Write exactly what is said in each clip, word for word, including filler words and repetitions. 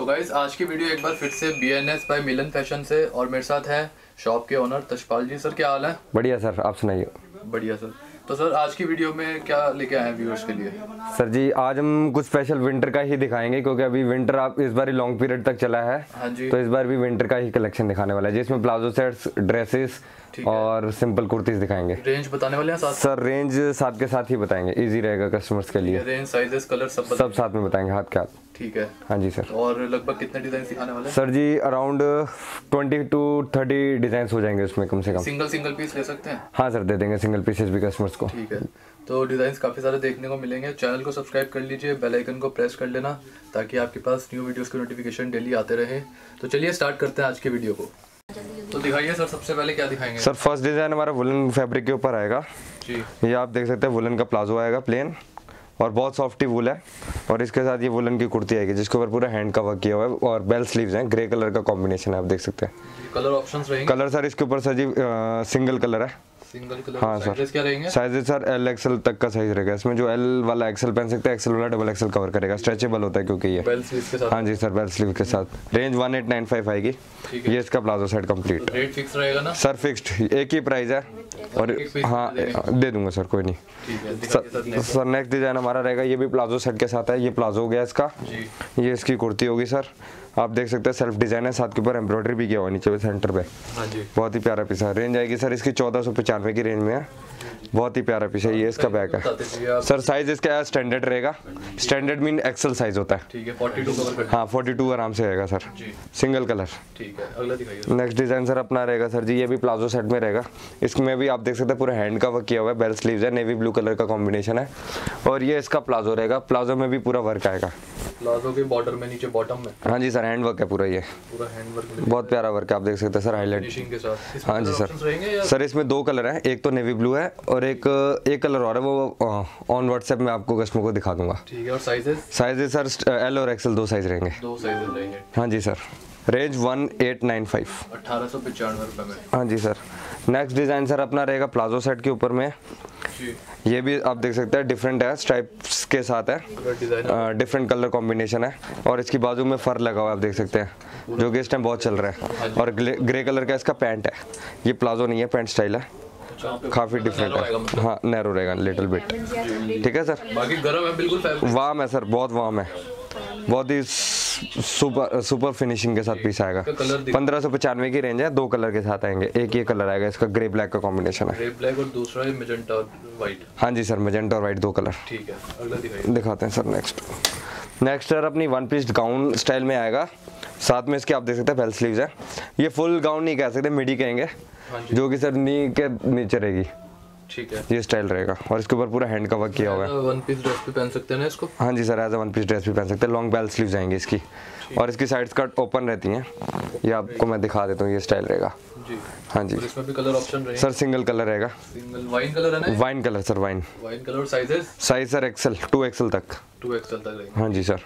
Guys आज की video एक बार फिर से B N S by Milan fashion से, और मेरे साथ है शॉप के ओनर तशपाल जी। सर क्या हाल है? बढ़िया सर, आप सुनाइए। बढ़िया सर। तो सर आज की वीडियो में क्या लेके आए हैं व्यूअर्स के लिए? सर जी आज हम कुछ स्पेशल विंटर का ही दिखाएंगे, क्योंकि अभी विंटर आप इस बार ही लॉन्ग पीरियड तक चला है। हाँ जी। तो इस बार भी विंटर का ही कलेक्शन दिखाने वाला है, जिसमें प्लाजो सेट्स, ड्रेसेस और सिंपल कुर्तीज दिखाएंगे। रेंज बताने वाले हैं साथ? सर रेंज साथ के साथ ही बताएंगे, इजी रहेगा कस्टमर्स के लिए। रेंज, साइजेस, कलर सब सब साथ में बताएंगे हाथ के हाथ। ठीक है। हाँ जी सर। और लगभग कितने डिजाइन दिखाने वाले हैं? Sir ji around twenty to thirty design हो जाएंगे उसमें कम से कम। सिंगल सिंगल पीस ले सकते हैं? हाँ सर, दे देंगे सिंगल पीसेस भी कस्टमर्स को। ठीक है। तो डिजाइन काफी सारे देखने को मिलेंगे। चैनल को सब्सक्राइब कर लीजिए, बेल आइकन को प्रेस कर लेना ताकि आपके पास न्यू वीडियोस के नोटिफिकेशन डेली आते रहे। तो चलिए स्टार्ट करते हैं आज की वीडियो को। तो दिखाइए सर, सबसे पहले क्या दिखाएंगे? सर फर्स्ट डिजाइन हमारा वुलन फैब्रिक के ऊपर आएगा जी। ये आप देख सकते हैं, वुलन का प्लाजो आएगा प्लेन और बहुत सॉफ्टी वूल है, और इसके साथ ये वुलन की कुर्ती आएगी जिसके ऊपर पूरा हैंड का वर्क किया हुआ है और बेल स्लीव्स हैं। ग्रे कलर का कॉम्बिनेशन है, आप देख सकते हैं। कलर ऑप्शंस रहेंगे? कलर सर इसके ऊपर सर जी आ, सिंगल कलर है। Single colour. हाँ सर। साइजेस क्या रहेंगे? साइजेस सर एल एक्सएल तक का साइज रहेगा इसमें। जो एल वाला एक्सएल पहन सकते हैं, एक्सएल वाला डबल एक्सएल कवर करेगा। स्ट्रेचेबल होता है क्योंकि ये बेल स्लीव्स के साथ। हाँ जी सर, बेल स्लीव के साथ। Range one eight nine five आएगी। ये इसका palazzo set complete. Rate fix रहेगा ना? सर फिक्स्ड एक ही प्राइस है, और हाँ दे दूंगा सर, कोई नहीं। ठीक है। सर, सर नेक्स्ट डिजाइन हमारा रहेगा, ये भी प्लाजो सेट के साथ है। ये प्लाजो हो गया इसका जी। ये इसकी कुर्ती होगी सर, आप देख सकते हैं सेल्फ डिजाइन है, साथ के ऊपर एम्ब्रॉयडरी भी किया हुआ नीचे सेंटर पे। हाँ जी। बहुत ही प्यारा पीस है। रेंज आएगी सर इसकी चौदह सौ पचानवे की रेंज में है। बहुत ही प्यारा पीस है। ये इसका बैग है सर। साइज इसका स्टैंडर्ड रहेगा। स्टैंडर्ड मीन एक्सेल साइज होता है। ठीक है। फोर्टी टू कवर कर। हाँ फोर्टी टू आराम से रहेगा सर जी। Single colour. ठीक है। अगला दिखाइए। नेक्स्ट डिजाइन सर अपना रहेगा सर जी, ये भी प्लाजो सेट में रहेगा। इसमें भी आप देख सकते हैं पूरा हैंड का वर्क किया हुआ है। बेल स्लीव्स है, नेवी ब्लू कलर का कॉम्बिनेशन है, और ये इसका प्लाजो रहेगा। प्लाजो में भी पूरा वर्क आएगा। प्लाजो के बॉर्डर में, नीचे बॉटम में। हाँ जी सर, हैंड वर्क है पूरा। ये पूरा हैंड वर्क, बहुत प्यारा वर्क है, आप देख सकते हैं सर, हाईलाइट फिनिशिंग के साथ। हाँ जी सर। सर इसमें दो कलर हैं, एक तो नेवी ब्लू है और एक एक कलर और है, वो ऑन व्हाट्सएप में आपको कस्टमर को दिखा दूंगा। ठीक है। और साइजेस? साइजेस सर एल और एक्सएल दो साइज रहेंगे। दो साइजेस रहेंगे। हाँ जी sir. Range one eight nine five, अठारह सौ पचानवे रुपए में। हाँ जी सर। नेक्स्ट डिजाइन सर अपना रहेगा प्लाजो सेट के ऊपर में जी। ये भी आप देख सकते हैं डिफरेंट है, स्ट्राइप्स के साथ है, डिफरेंट कलर कॉम्बिनेशन है, और इसकी बाजू में फर लगा हुआ है, आप देख सकते हैं, जो कि इस टाइम बहुत चल रहा है। और ग्रे कलर का इसका पैंट है। ये प्लाजो नहीं है, पैंट स्टाइल है, काफी डिफरेंट है। हाँ नैरो रहेगा लिटिल बिट। ठीक है सर। बाकी गर्म है बिल्कुल, वार्म है सर, बहुत वार्म है। बहुत ही सुपर सुपर फिनिशिंग के साथ पीस आएगा। पंद्रह सौ पचानवे की रेंज है। दो कलर के साथ आएंगे, एक ये कलर आएगा इसका, ग्रे ब्लैक का कॉम्बिनेशन है। ग्रे ब्लैक और दूसरा है मेजेंटा और व्हाइट। हाँ जी सर, मेजेंटा और व्हाइट दो कलर। ठीक है। अगला दिखाइए। दिखाते हैं सर नेक्स्ट। नेक्स्ट सर अपनी वन पीस गाउन स्टाइल में आएगा। साथ में इसके आप देख सकते हैं बेल स्लीव्स है। ये फुल गाउन नहीं कह सकते, मिडी कहेंगे, जो कि सर नी के नीचे रहेगी। ठीक है। ये स्टाइल रहेगा, और इसके ऊपर पूरा हैंड का वर्क किया हुआ है। वन पीस ड्रेस भी पहन सकते हैं ना इसको? हाँ जी sir, as a one piece dress भी पहन सकते हैं। लॉन्ग बेल स्लीव्स आएंगी इसकी, और इसकी साइड स्कर्ट ओपन रहती हैं। ये आपको मैं दिखा देता हूँ, ये स्टाइल रहेगा जी। हाँ जी। इसमें भी कलर ऑप्शन रहेगा सर? सिंगल कलर रहेगा। सिंगल वाइन कलर है ना? Wine colour sir, wine wine colour. Sizes? Size sir XL to XL तक। टू एक्सेल तक रहेगा। हाँ जी सर।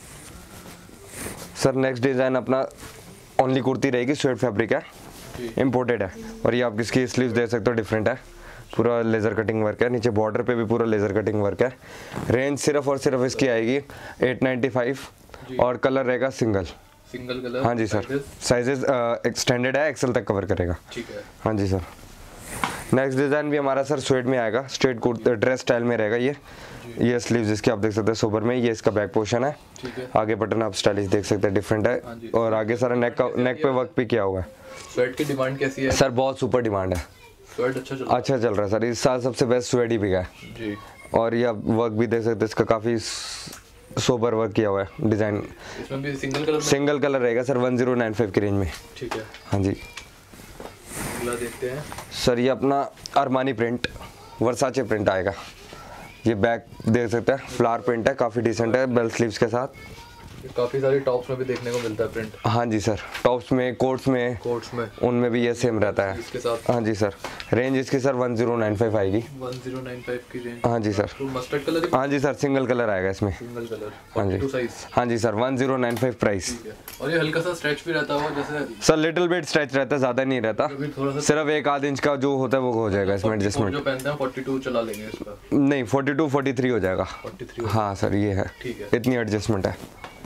सर नेक्स्ट डिजाइन अपना ओनली कुर्ती रहेगी, स्वेट फैब्रिक है, इम्पोर्टेड है, और ये आप इसकी स्लीव्स देख सकते हो, डिफरेंट है, पूरा लेजर कटिंग वर्क है। नीचे बॉर्डर पे भी पूरा लेजर कटिंग वर्क है। रेंज सिर्फ और सिर्फ इसकी आएगी एट नाइन्टी फाइव, और कलर रहेगा सिंगल सिंगल कलर। हाँ जी सर। साइजेस एक्सटेंडेड है, एक्सेल तक कवर करेगा। ठीक है। हाँ जी सर। नेक्स्ट डिजाइन भी हमारा सर स्वेट में आएगा, स्ट्रेट कुर्ता ड्रेस स्टाइल में रहेगा। ये ये स्लीव्स इसके आप देख सकते हैं सोबर में। ये इसका बैक पोर्शन है। ठीक है। आगे बटन आप स्टाइलिश देख सकते हैं, डिफरेंट है, और आगे सारा नेक का नेक पे वर्क भी किया हुआ है। स्वेट की डिमांड कैसी है सर? बहुत सुपर डिमांड है। स्वेट अच्छा चल रहा है? अच्छा चल रहा है सर, इस साल सबसे बेस्ट स्वेट ही बिका है जी। और ये आप वर्क भी देख सकते हैं, इसका काफी सोबर वर्क किया हुआ है डिजाइन। इसमें भी सिंगल कलर? सिंगल कलर रहेगा sir, one zero nine five की रेंज में। ठीक है। हाँ जी। अगला देखते हैं सर, ये अपना अरमानी प्रिंट, वर्साचे प्रिंट आएगा। ये बैक देख सकते हैं, फ्लावर प्रिंट है, काफी डिसेंट है, बेल स्लीव्स के साथ। काफी सारे टॉप्स में भी देखने को मिलता है प्रिंट। हाँ जी सर, टॉप्स में, कोट्स में, कोट्स में उनमें भी ये सेम रहता है इसके साथ। हाँ जी सर। रेंज इसकी sir one zero nine five आएगी। वन जीरो नाइन फाइव की रेंज। हाँ जी सर। तो मस्टर्ड कलर? हाँ जी सर, सिंगल कलर आएगा इसमें। Single colour. हाँ जी साइज? हाँ जी sir, one zero nine five price. और ये हल्का सा स्ट्रेच भी रहता है जैसे? सर लिटिल बिट स्ट्रेच रहता है, ज्यादा नहीं रहता, सिर्फ एक आध इंच का जो होता है वो हो जाएगा इसमें एडजस्टमेंट। जो पहनते हैं फोर्टी टू चला लेंगे इसका? नहीं, फोर्टी टू फोर्टी थ्री हो जाएगा। Forty three? हाँ सर, ये है, ठीक है, इतनी एडजस्टमेंट है।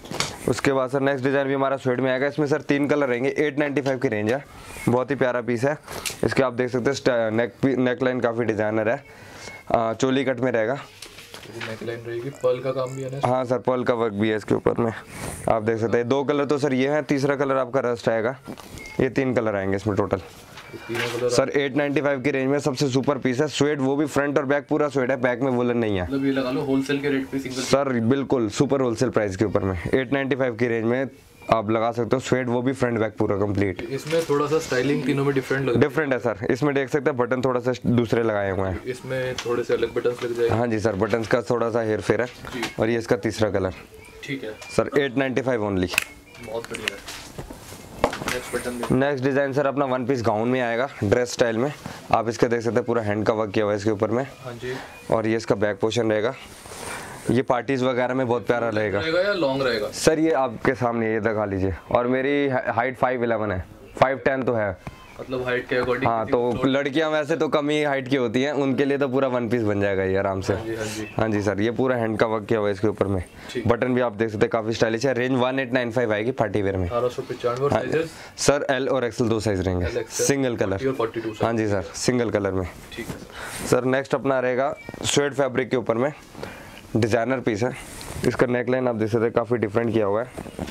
उसके बाद सर नेक्स्ट डिज़ाइन भी हमारा स्वेड में आएगा। इसमें सर तीन कलर रहेंगे, एट नाइन्टी फाइव की रेंज है, बहुत ही प्यारा पीस है। इसके आप देख सकते हैं नेक नेक लाइन काफ़ी डिज़ाइनर है, आ, चोली कट में रहेगा, नेक लाइन रहेगी, पर्ल का काम भी है ना? हाँ सर, पर्ल का वर्क भी है इसके ऊपर में, आप देख सकते हैं। दो कलर तो सर ये है, तीसरा कलर आपका रस्ट आएगा, ये तीन कलर आएंगे इसमें total. Sir eight ninety five की रेंज में सबसे सुपर पीस है, स्वेड वो भी फ्रंट और बैक पूरा स्वेड है, बैक में वुलन नहीं है। मतलब ये लगा लो होलसेल के रेट पे सिंगल। सर बिल्कुल सुपर होलसेल प्राइस के ऊपर में एट नाइन्टी फाइव की रेंज में आप लगा सकते हो स्वेड, वो भी फ्रंट बैक पूरा कंप्लीट। इसमें थोड़ा सा स्टाइलिंग तीनों में डिफरेंट लग डिफरेंट है सर, इसमें देख सकते हैं बटन थोड़ा सा दूसरे लगाए हुए हैं, इसमें थोड़े से अलग बटन लग जाएंगे। हाँ जी सर, बटन का थोड़ा सा हेर फेर है, और ये इसका तीसरा कलर। ठीक है sir eight ninety five only, बहुत बढ़िया है। Next button next design sir अपना वन पीस गाउन में आएगा, ड्रेस स्टाइल में, आप इसका देख सकते हैं पूरा हैंड का वर्क किया हुआ है इसके ऊपर में। हाँ जी। और ये इसका बैक पोर्शन रहेगा, ये पार्टीज वगैरह में बहुत प्यारा रहेगा। रहेगा या लॉन्ग रहेगा? सर ये आपके सामने ये दिखा लीजिए, और मेरी हाइट फाइव इलेवन है, फाइव टेन तो है, मतलब हाइट के अकॉर्डिंग। हाँ तो लड़कियां वैसे तो कम ही हाइट की होती हैं, उनके लिए तो पूरा वन पीस बन जाएगा ये आराम से। हाँ जी, हाँ जी। हाँ जी सर, ये पूरा हैंड का वर्क किया हुआ है इसके ऊपर में, बटन भी आप देख सकते हैं काफी स्टाइलिश है। Range one eight nine five आएगी पार्टी वेयर में। अठारह सौ पचानवे और साइजेस? सर एल और एक्सएल दो साइज रहेंगे, सिंगल कलर। हाँ जी सर, सिंगल कलर में। ठीक है सर नेक्स्ट अपना रहेगा स्वेड फैब्रिक के ऊपर में, डिजाइनर पीस है, इसका नेक लाइन आप देख सकते हैं काफी डिफरेंट किया हुआ है।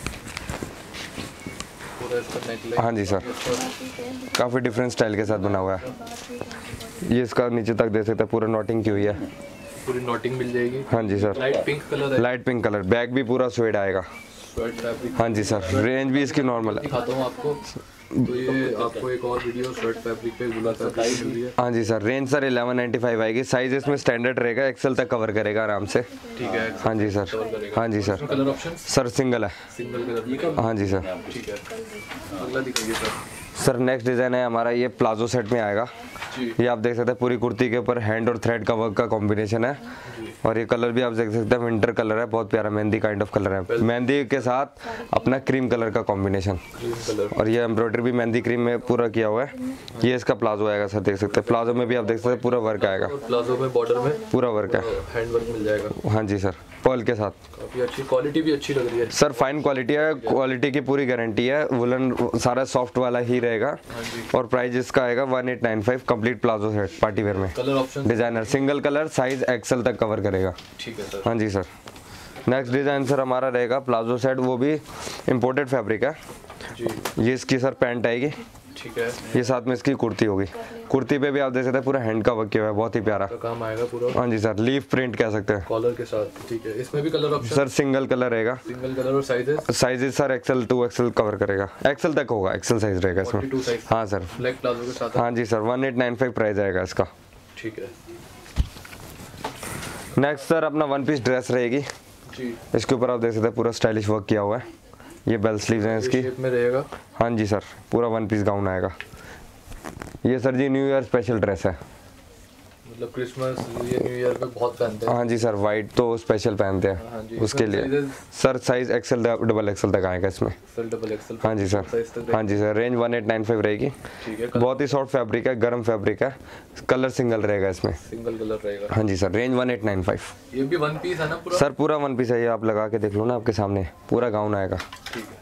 हाँ जी सर, काफ़ी डिफरेंट स्टाइल के साथ बना हुआ है। ये इसका नीचे तक देख सकते हैं पूरा नॉटिंग की हुई है, पूरी नॉटिंग मिल जाएगी। हाँ जी सर, लाइट पिंक कलर है, लाइट पिंक कलर, बैक भी पूरा स्वेड आएगा। Suede fabric. हाँ जी सर, रेंज भी इसकी नॉर्मल है। दिखाता हूँ आपको, तो ये आपको एक और वीडियो स्वेड फैब्रिक पे गुला फैब्रिक मिल रही है। हाँ जी sir, range sir eleven ninety five आएगी, साइज इसमें स्टैंडर्ड रहेगा, एक्सेल तक कवर करेगा आराम से। ठीक है। हाँ जी सर, हाँ जी sir. Colour option sir single है, सिंगल कलर। हाँ जी सर। ठीक है, अगला दिखाइए सर। सर नेक्स्ट डिज़ाइन है हमारा, ये प्लाजो सेट में आएगा। ये आप देख सकते हैं पूरी कुर्ती के ऊपर हैंड और थ्रेड का वर्क का कॉम्बिनेशन है, और ये कलर भी आप देख सकते हैं विंटर कलर है, बहुत प्यारा मेहंदी काइंड ऑफ कलर है, मेहंदी के साथ अपना क्रीम कलर का कॉम्बिनेशन, और ये एम्ब्रॉयडरी भी मेहंदी क्रीम में पूरा किया हुआ है। ये इसका प्लाजो आएगा सर, देख सकते हैं प्लाजो में भी आप देख सकते हैं पूरा वर्क आएगा, प्लाजो में बॉर्डर में पूरा वर्क है, हैंड वर्क मिल जाएगा। हाँ जी सर, पर्ल के साथ। काफी अच्छी क्वालिटी भी अच्छी लग रही है सर, फाइन क्वालिटी है, क्वालिटी की पूरी गारंटी है, वुलन सारा सॉफ्ट वाला ही रहेगा, और प्राइस इसका आएगा one eight nine five complete palazzo set party wear में। Colour option designer single colour, size XL तक कवर करेगा। ठीक है सर। हाँ जी सर। नेक्स्ट डिजाइन सर हमारा रहेगा प्लाजो सेट, वो भी इम्पोर्टेड फैब्रिक है जी। ये इसकी सर पैंट आएगी, ठीक है। ये साथ में इसकी कुर्ती होगी, कुर्ती पे भी आप देख सकते हैं पूरा हैंड का वर्क किया हुआ है, बहुत ही प्यारा काम आएगा पूरा। हाँ जी सर, लीफ प्रिंट कह सकते हैं, कॉलर के साथ। ठीक है, इसमें भी colour option? Sir single colour रहेगा, सिंगल कलर, और sizes? Sizes sir XL to XL cover करेगा, एक्सेल तक होगा, एक्सेल साइज रहेगा इसमें। हाँ सर, ब्लैक प्लाजो के साथ। हाँ जी sir, one eight nine five price आएगा इसका। ठीक है। नेक्स्ट सर अपना वन पीस ड्रेस रहेगी जी। इसके ऊपर आप देख सकते हैं पूरा स्टाइलिश वर्क किया हुआ है, ये बेल स्लीव्स हैं इसकी, शेप में रहेगा। हाँ जी सर, पूरा वन पीस गाउन आएगा। ये सर जी न्यू ईयर स्पेशल ड्रेस है, मतलब क्रिसमस ये न्यू ईयर पे बहुत पहनते हैं। हाँ जी सर, वाइट तो स्पेशल पहनते हैं। हाँ जी, उसके लिए sir size XL double XL तक आएगा इसमें। XL double XL. हाँ जी सर, हाँ जी sir, range one eight nine five रहेगी। ठीक है। बहुत ही सॉफ्ट फैब्रिक है, गर्म फैब्रिक है, कलर सिंगल रहेगा इसमें। सिंगल कलर रहेगा। हाँ जी sir, range one eight nine five. ये भी वन पीस है ना पूरा? सर पूरा वन पीस है, ये आप लगा के देख लो ना, आपके सामने पूरा गाउन आएगा। ठीक है।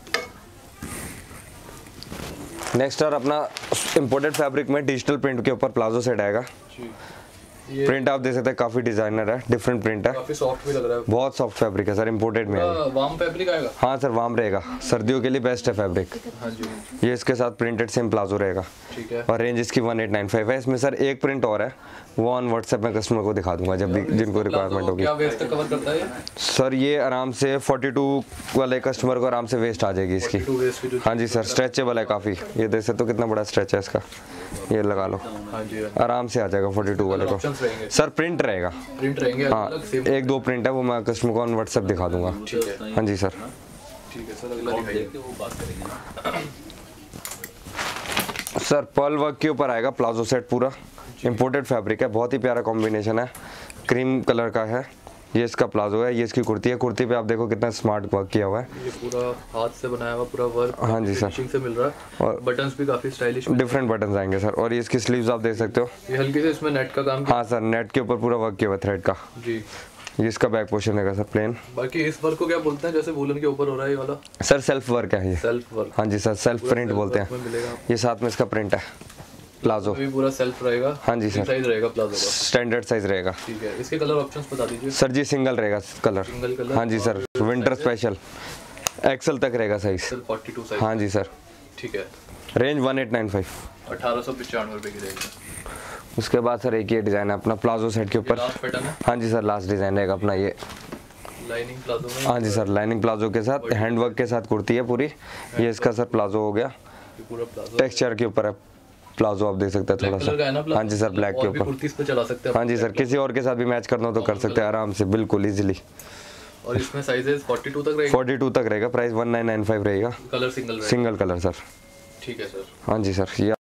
नेक्स्ट सर अपना इम्पोर्टेड फैब्रिक में डिजिटल प्रिंट के ऊपर प्लाजो सेट आएगा। ये प्रिंट आप देख सकते हैं काफी डिजाइनर है, डिफरेंट प्रिंट है, काफी सॉफ्ट भी लग रहा है, बहुत सॉफ्ट फैब्रिक है सर, इम्पोर्टेड में है। वार्म फैब्रिक आएगा? हाँ सर, वार्म रहेगा, सर्दियों के लिए बेस्ट है फैब्रिक। हाँ जी। ये इसके साथ प्रिंटेड सेम प्लाजो रहेगा। ठीक है। और रेंज इसकी वन एट नाइन फाइव है। इसमें सर एक प्रिंट और है, वो ऑन व्हाट्सएप में कस्टमर को दिखा दूंगा जब भी जिनको रिक्वायरमेंट होगी। क्या वेस्ट कवर करता है? सर ये आराम से फोर्टी टू वाले कस्टमर को आराम से वेस्ट आ जाएगी इसकी। हाँ जी सर, स्ट्रेचेबल है काफ़ी, ये देख सकते हो कितना बड़ा स्ट्रेच है इसका, ये लगा लो। हाँ जी। आराम से आ जाएगा फोर्टी टू वाले को। सर प्रिंट रहेगा, प्रिंट रहेंगे। हाँ, एक दो प्रिंट है, वो मैं कस्टमर को ऑन व्हाट्सएप दिखा दूंगा। ठीक है। हाँ जी सर। ठीक है सर, अगला दिखाइए। सर पर्ल वर्क के ऊपर आएगा प्लाजो सेट, पूरा इम्पोर्टेड फैब्रिक है, बहुत ही प्यारा कॉम्बिनेशन है, क्रीम कलर का है। ये इसका प्लाजो है, ये इसकी कुर्ती है, कुर्ती पे आप देखो कितना स्मार्ट वर्क किया हुआ है, ये पूरा हाथ से बनाया हुआ पूरा वर्क। हाँ जी सर, फिनिशिंग से मिल रहा है, और बटन्स भी काफी स्टाइलिश, डिफरेंट बटन्स आएंगे सर। और ये इसकी स्लीव्स आप देख सकते हो, ये हल्के से इसमें नेट का काम। हाँ सर, नेट के ऊपर पूरा वर्क किया हुआ है थ्रेड का जी। ये इसका बैक पोर्शन रहेगा सर प्लेन। बाकी इस वर्क को क्या बोलते हैं, जैसे वूलन के ऊपर हो रहा है ये वाला? सर सेल्फ वर्क है ये। Self work? हाँ जी सर, सेल्फ प्रिंट बोलते हैं। ये साथ में इसका प्रिंट है प्लाजो भी पूरा सेल्फ रहेगा। हाँ जी सर, साइज रहेगा प्लाजो का, स्टैंडर्ड साइज रहेगा। ठीक है। इसके कलर ऑप्शंस बता दीजिए सर जी। सिंगल रहेगा कलर। Single colour? हाँ जी सर, विंटर स्पेशल एक्सल तक रहेगा साइज। Forty two size? हाँ जी सर। ठीक है। Range one eight nine five, अठारह सौ पचानवे रुपये की रहेगी। उसके बाद सर एक ये डिज़ाइन है अपना प्लाजो सेट के ऊपर। हाँ जी सर, लास्ट डिज़ाइन रहेगा अपना ये लाइनिंग प्लाजो में। हाँ जी सर, लाइनिंग प्लाजो के साथ हैंडवर्क के साथ कुर्ती है पूरी। ये इसका सर प्लाजो हो गया, पूरा प्लाजो टेक्सचर के ऊपर है प्लाजो, आप देख सकते हैं थोड़ा सा। हाँ जी सर, ब्लैक के ऊपर। कुर्ती पे चला सकते हैं। हाँ जी सर, किसी और के साथ भी मैच करना हो तो कर सकते हैं आराम से, बिल्कुल इजीली। और इसमें साइजेस फोर्टी टू तक रहेगा? फोर्टी टू तक रहेगा, price one nine nine five रहेगा। कलर सिंगल रहेगा? Single colour sir. ठीक है सर। हाँ जी सर। ये